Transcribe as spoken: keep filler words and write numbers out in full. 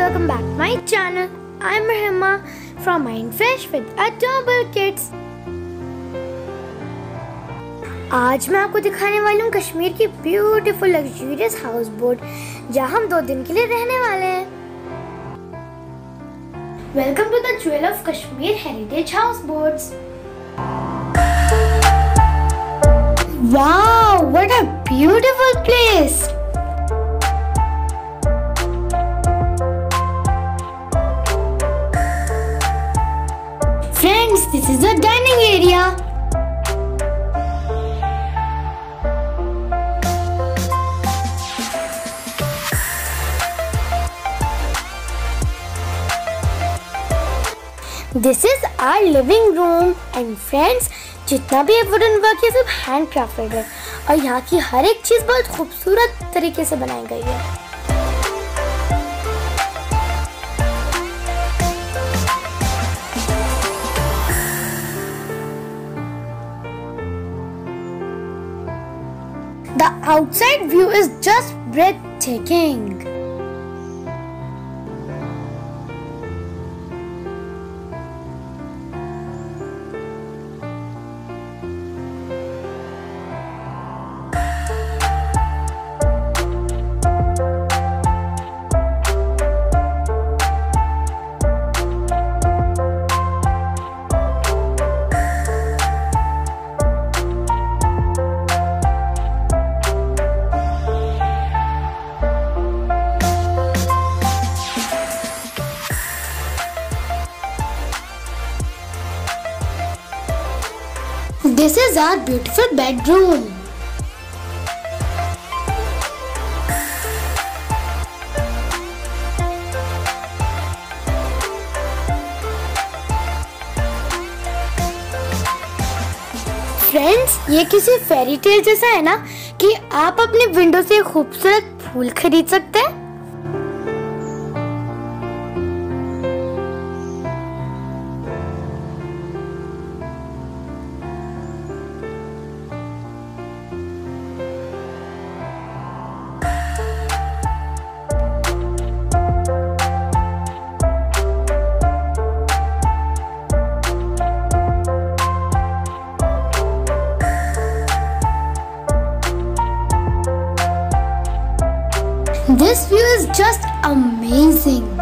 welcome back to my channel. I'm Rahima from Mind Fresh with Adorable Kids. आज मैं आपको दिखाने वाली हूँ कश्मीर की ब्यूटीफुल लग्जूरियस हाउस बोट, जहाँ हम दो दिन के लिए रहने वाले हैं। Welcome to the jewel of Kashmir heritage houseboats. Wow, what a beautiful place! Friends, this is the dining area. This is our living room and friends, जितना भी वुडन वर्क है सब हैंड क्राफ्टेड है और यहाँ की हर एक चीज बहुत खूबसूरत तरीके से बनाई गई है। The outside view is just breathtaking. This is our beautiful bedroom. Friends, ये किसी फेरी टेल जैसा है ना कि आप अपने विंडो से खूबसूरत फूल खरीद सकते हैं। This view is just amazing.